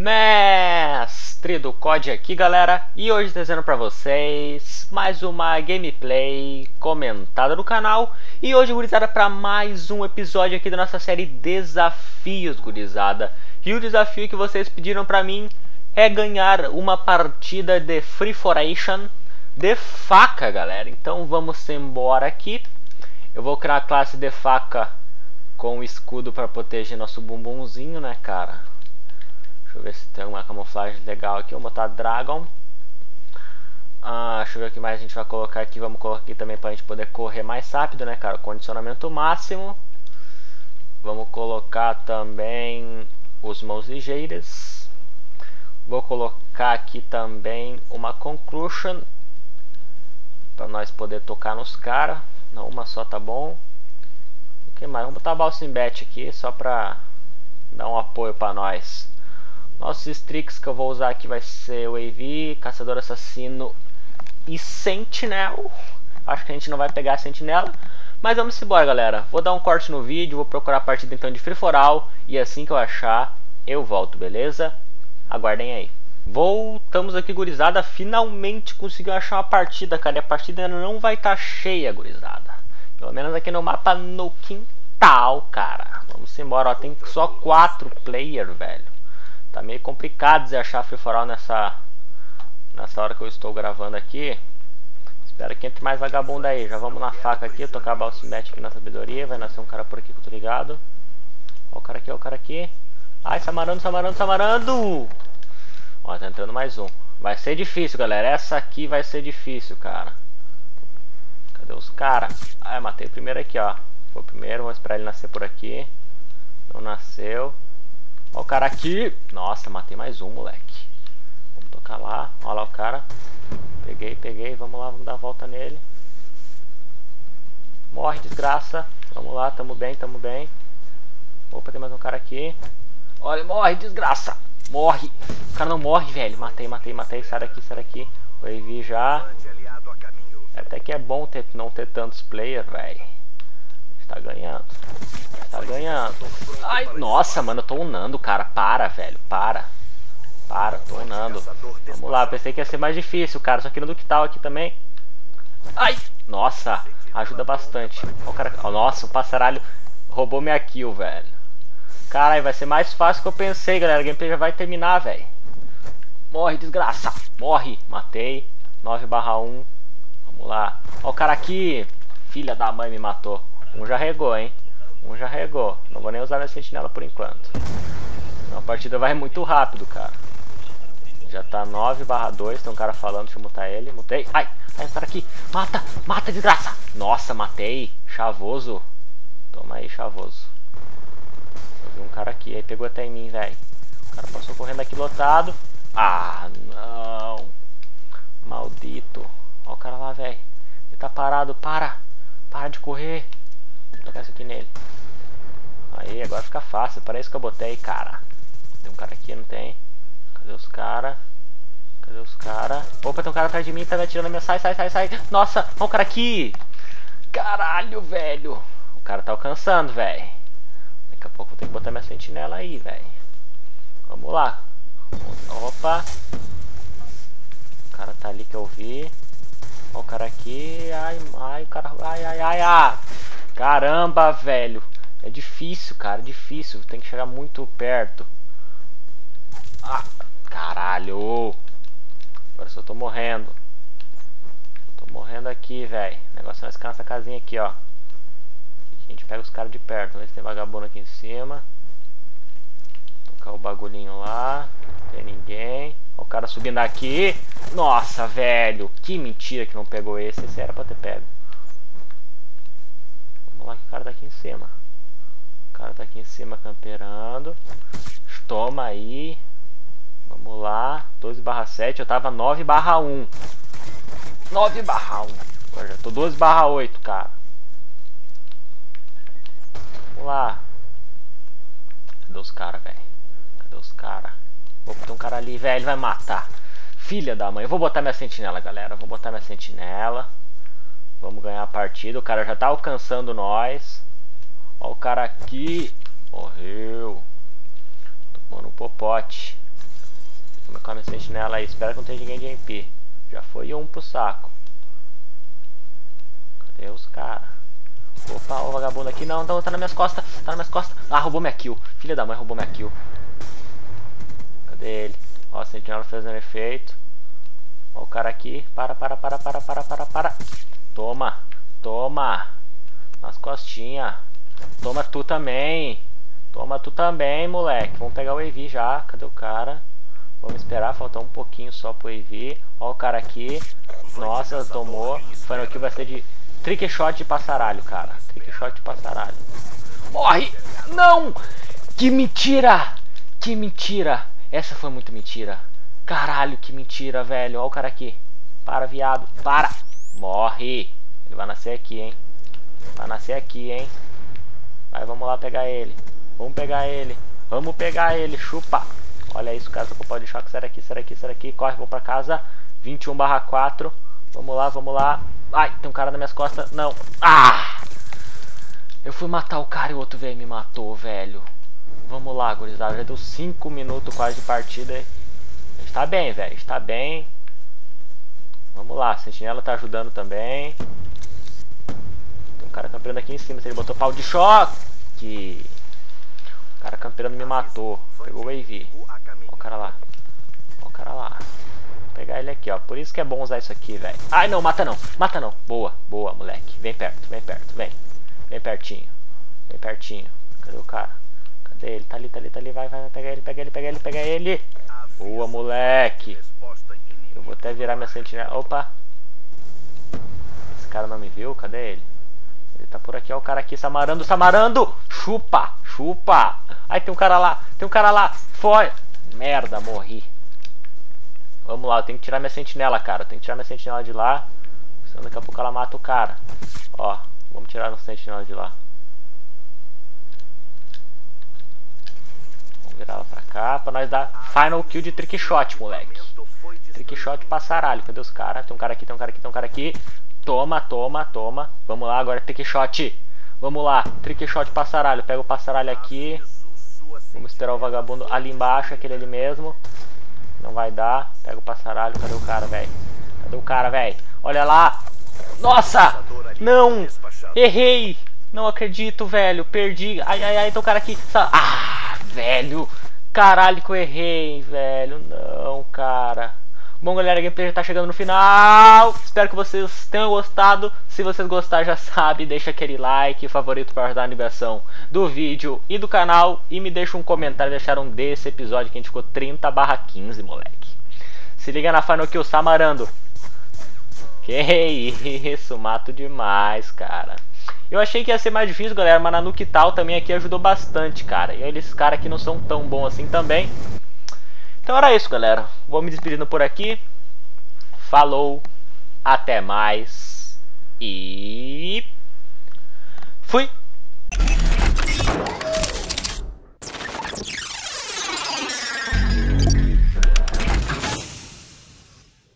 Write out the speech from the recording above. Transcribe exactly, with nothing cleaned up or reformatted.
Mestre do C O D aqui, galera, e hoje trazendo pra vocês mais uma gameplay comentada no canal. E hoje, gurizada, para mais um episódio aqui da nossa série Desafios, gurizada. E o desafio que vocês pediram pra mim é ganhar uma partida de Free Foration de faca, galera. Então vamos embora aqui. Eu vou criar a classe de faca com o escudo para proteger nosso bumbumzinho, né, cara? Deixa eu ver se tem uma camuflagem legal aqui. Vamos botar Dragon. Ah, deixa eu ver o que mais a gente vai colocar aqui. Vamos colocar aqui também para a gente poder correr mais rápido, né, cara? Condicionamento máximo. Vamos colocar também os mãos ligeiras. Vou colocar aqui também uma Concussion para nós poder tocar nos caras. Não, uma só tá bom. O que mais? Vamos botar Balsam Bat aqui só para dar um apoio para nós. Nossos streaks que eu vou usar aqui vai ser o A V, Caçador Assassino e Sentinel. Acho que a gente não vai pegar a Sentinela, mas vamos embora, galera. Vou dar um corte no vídeo, vou procurar a partida então de Free For All e assim que eu achar, eu volto, beleza? Aguardem aí. Voltamos aqui, gurizada. Finalmente consegui achar uma partida, cara. E a partida ainda não vai estar cheia, gurizada. Pelo menos aqui no mapa no quintal, cara. Vamos embora, ó. Tem só quatro player, velho. Tá meio complicado de achar Free For All nessa, nessa hora que eu estou gravando aqui. Espero que entre mais vagabundo aí. Já vamos na faca aqui, tocar a Balsam Bat aqui na sabedoria. Vai nascer um cara por aqui que eu tô ligado. Ó o cara aqui, ó o cara aqui. Ai, samarando, samarando, samarando. Ó, tá entrando mais um. Vai ser difícil, galera. Essa aqui vai ser difícil, cara. Cadê os caras? Ah, eu matei o primeiro aqui, ó. Foi o primeiro, vamos esperar ele nascer por aqui. Não nasceu. Ó o cara aqui. Nossa, matei mais um, moleque. Vamos tocar lá. Ó lá o cara. Peguei, peguei. Vamos lá, vamos dar a volta nele. Morre, desgraça. Vamos lá, tamo bem, tamo bem. Opa, tem mais um cara aqui. Olha, morre, desgraça. Morre. O cara não morre, velho. Matei, matei, matei. Sai daqui, sai daqui. O A V já. Até que é bom ter, não ter tantos players, velho. Tá ganhando. Tá ganhando. Ai, nossa, mano, eu tô unando, cara. Para, velho. Para. Para, tô unando. Vamos lá, pensei que ia ser mais difícil, cara. Só que no que tal aqui também. Ai, nossa. Ajuda bastante. Ó, o cara... Ó, nossa, o passaralho roubou minha kill, velho. Caralho, vai ser mais fácil que eu pensei, galera. A gameplay já vai terminar, velho. Morre, desgraça. Morre. Matei. nove barra um. Vamos lá. Ó o cara aqui. Filha da mãe me matou. Um já regou, hein? Um já regou. Não vou nem usar minha sentinela por enquanto. A partida vai muito rápido, cara. Já tá nove barra dois. Tem um cara falando. Deixa eu mutar ele. Mutei. Ai. Ai, um cara aqui. Mata. Mata, desgraça. Nossa, matei. Chavoso. Toma aí, chavoso. Eu vi um cara aqui. Aí pegou até em mim, velho. O cara passou correndo aqui lotado. Ah, não. Maldito. Ó o cara lá, velho. Ele tá parado. Para. Para de correr. Vou tocar isso aqui nele. Aí, agora fica fácil. Para isso que eu botei, cara. Tem um cara aqui, não tem? Cadê os caras? Cadê os caras? Opa, tem um cara atrás de mim, tá me atirando na minha... Sai, sai, sai, sai. Nossa, olha o cara aqui. Caralho, velho. O cara tá alcançando, velho. Daqui a pouco eu vou ter que botar minha sentinela aí, velho. Vamos lá. Opa. O cara tá ali que eu vi. Olha o cara aqui. Ai, ai, o cara... Ai, ai, ai, ai. Caramba, velho. É difícil, cara. É difícil. Tem que chegar muito perto. Ah, caralho. Agora só tô morrendo. Tô morrendo aqui, velho. O negócio é ficar nessa casinha aqui, ó. Aqui a gente pega os caras de perto. Vamos ver se tem vagabundo aqui em cima. Tocar o bagulhinho lá. Não tem ninguém. Olha o cara subindo aqui. Nossa, velho. Que mentira que não pegou esse. Esse era pra ter pego. Vamos lá que o cara tá aqui em cima. O cara tá aqui em cima camperando. Toma aí. Vamos lá. doze barra sete. Eu tava nove barra um. nove barra um. Agora já tô doze barra oito, cara. Vamos lá. Cadê os caras, velho? Cadê os caras? Opa, tem um cara ali, velho. Ele vai matar. Filha da mãe. Eu vou botar minha sentinela, galera. Vou botar minha sentinela. Vamos ganhar a partida. O cara já tá alcançando nós. Ó o cara aqui. Morreu. Tomando um popote. Vamos com a minha sentinela aí. Espero que não tenha ninguém de M P. Já foi um pro saco. Cadê os caras? Opa, o vagabundo aqui. Não, não, tá nas minhas costas. Tá nas minhas costas. Ah, roubou minha kill. Filha da mãe, roubou minha kill. Cadê ele? Ó, a sentinela fazendo efeito. Ó o cara aqui. Para, para, para, para, para, para, para. Toma. Toma. Nas costinhas. Toma tu também. Toma tu também, moleque. Vamos pegar o A V já. Cadê o cara? Vamos esperar. Falta um pouquinho só pro A V. Ó o cara aqui. Nossa, tomou. Final kill vai ser de trick shot de passaralho, cara. Trick shot de passaralho. Morre! Não! Que mentira! Que mentira! Essa foi muito mentira. Caralho, que mentira, velho. Ó o cara aqui. Para, viado. Para! Morre! Ele vai nascer aqui, hein? Vai nascer aqui, hein? Vai, vamos lá pegar ele. Vamos pegar ele. Vamos pegar ele. Chupa. Olha isso, casa com pau de choque. Sai daqui, sai daqui, sai daqui. Corre, vou pra casa. vinte e um barra quatro. Vamos lá, vamos lá. Ai, tem um cara nas minhas costas. Não. Ah! Eu fui matar o cara e o outro veio me matou, velho. Vamos lá, gurizada. Já deu cinco minutos quase de partida. A gente tá bem, velho. A gente tá bem. Vamos lá. A sentinela tá ajudando também. Tem um cara campeando aqui em cima. Se ele botou pau de choque. O cara campeando me matou. Pegou o A V. Ó o cara lá. Ó o cara lá. Vou pegar ele aqui, ó. Por isso que é bom usar isso aqui, velho. Ai, não. Mata não. Mata não. Boa. Boa, moleque. Vem perto. Vem perto. Vem. Vem pertinho. Vem pertinho. Cadê o cara? Cadê ele? Tá ali, tá ali, tá ali. Vai, vai. Pega ele, pega ele, pega ele, pega ele. Boa, moleque. Eu vou até virar minha sentinela. Opa. Esse cara não me viu? Cadê ele? Ele tá por aqui, ó. O cara aqui. Samarando, Samarando. Chupa. Chupa. Ai, tem um cara lá. Tem um cara lá. Foi. Merda, morri. Vamos lá. Eu tenho que tirar minha sentinela, cara. Eu tenho que tirar minha sentinela de lá. Senão daqui a pouco ela mata o cara. Ó. Vamos tirar nossa sentinela de lá. Vamos virar ela pra cá. Pra nós dar final kill de trick shot, moleque. Trick shot passaralho. Cadê os caras? Tem um cara aqui, tem um cara aqui, tem um cara aqui. Toma, toma, toma. Vamos lá, agora trick shot. Vamos lá, trick shot passaralho. Pega o passaralho aqui. Vamos esperar o vagabundo ali embaixo, aquele ali mesmo. Não vai dar. Pega o passaralho. Cadê o cara, velho? Cadê o cara, velho? Olha lá. Nossa! Não! Errei! Não acredito, velho. Perdi. Ai, ai, ai. Tem um cara aqui. Ah, velho. Caralho que eu errei, velho. Não, cara. Bom, galera, a gameplay já tá chegando no final. Espero que vocês tenham gostado. Se vocês gostaram, já sabe, deixa aquele like, favorito para ajudar a animação do vídeo e do canal. E me deixa um comentário, deixaram desse episódio que a gente ficou trinta barra quinze, moleque. Se liga na Final Kill, Samarando. Que isso, mato demais, cara. Eu achei que ia ser mais difícil, galera, mas na Nuke Tal também aqui ajudou bastante, cara. E eles, caras aqui não são tão bons assim também. Então era isso, galera. Vou me despedindo por aqui. Falou. Até mais. E... fui.